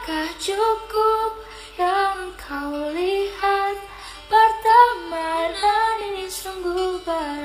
Apakah cukup yang kau lihat? Pertemanan ini sungguh berat.